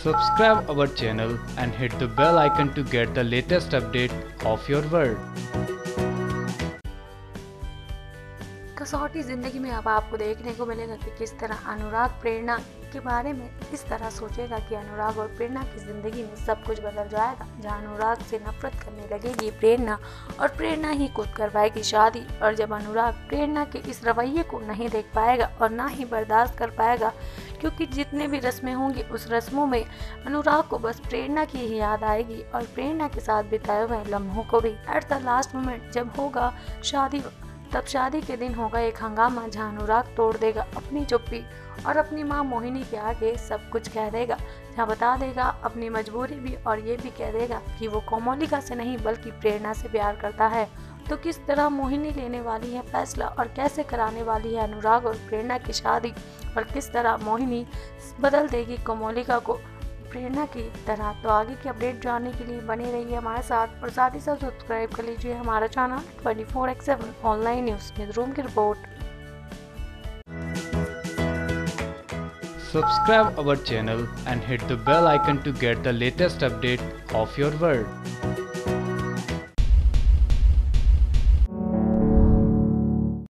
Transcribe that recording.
Subscribe our channel and hit the bell icon to get the latest update of your world. कसौटी ज़िंदगी में अब आपको देखने को मिलेगा कि किस तरह अनुराग प्रेरणा के बारे में इस तरह सोचेगा कि अनुराग और प्रेरणा की ज़िंदगी में सब कुछ बदल जाएगा। जहां अनुराग से नफरत करने लगेगी प्रेरणा और प्रेरणा ही खुद करवाएगी शादी। और जब अनुराग प्रेरणा के इस रवैये को नहीं देख पाएगा और ना ही बर्दाश्त कर पाएगा, क्योंकि जितने भी रस्में होंगी उस रस्मों में अनुराग को बस प्रेरणा की ही याद आएगी और प्रेरणा के साथ बिताए हुए लम्हों को भी। एट द लास्ट मोमेंट जब होगा शादी, तब शादी के दिन होगा एक हंगामा जहां अनुराग तोड़ देगा अपनी चुप्पी और अपनी मां मोहिनी के आगे सब कुछ कह देगा, जहां बता देगा अपनी मजबूरी भी और ये भी कह देगा कि वो कोमोलिका से नहीं बल्कि प्रेरणा से प्यार करता है। तो किस तरह मोहिनी लेने वाली है फैसला और कैसे कराने वाली है अनुराग और प्रेरणा की शादी, और किस तरह मोहिनी बदल देगी कोमोलिका को प्रेरणा की तरह। तो आगे की अपडेट जानने के लिए बने रहिए हमारे साथ और साथ ही साथ सब्सक्राइब कर लीजिए हमारा चैनल 24/7 ऑनलाइन न्यूज़ रूम की report. Subscribe our channel and hit the bell icon to get the latest update of your world.